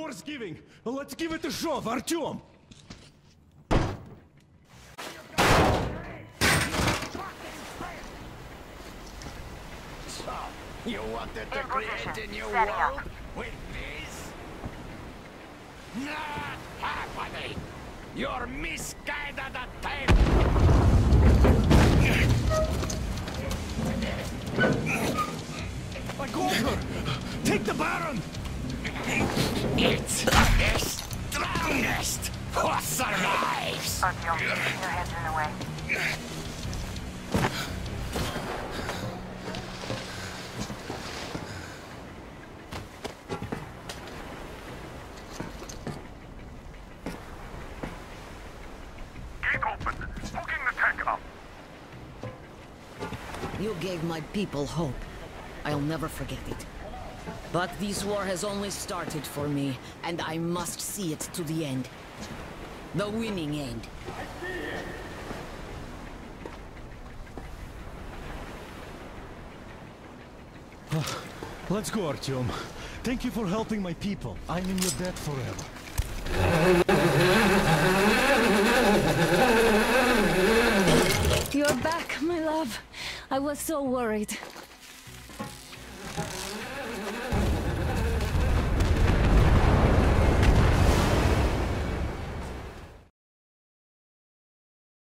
yours giving. Let's give it a shove, Artyom. So, you wanted to create a new world with this? Not happening! You're misguided attempt! I got her! Take the Baron! It's the strongest who survives! Artyom, your head's in the way. Gate open! Hooking the tank up! You gave my people hope. I'll never forget it. But this war has only started for me, and I must see it to the end. The winning end. Let's go, Artyom. Thank you for helping my people. I'm in your debt forever. You're back, my love. I was so worried.